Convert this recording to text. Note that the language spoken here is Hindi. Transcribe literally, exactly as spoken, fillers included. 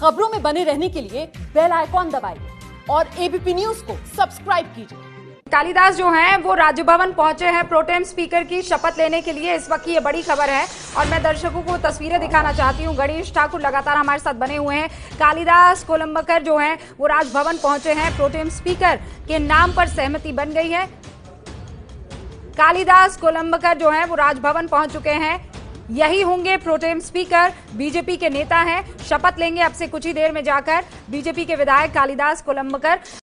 खबरों में बने रहने के लिए बेल आइकॉन दबाइए और एबीपी न्यूज को सब्सक्राइब कीजिए। कालिदास जो हैं वो राजभवन पहुंचे हैं प्रोटेम स्पीकर की शपथ लेने के लिए। इस वक्त की ये बड़ी खबर है और मैं दर्शकों को तस्वीरें दिखाना चाहती हूं। गणेश ठाकुर लगातार हमारे साथ बने हुए हैं। कालिदास कोलंबकर जो हैं वो राजभवन पहुंचे हैं। प्रोटेम स्पीकर के नाम पर सहमति बन गई है। कालिदास कोलंबकर जो हैं वो राजभवन पहुंच चुके हैं। यही होंगे प्रोटेम स्पीकर, बीजेपी के नेता हैं। शपथ लेंगे अब से कुछ ही देर में जाकर बीजेपी के विधायक कालिदास कोलंबकर।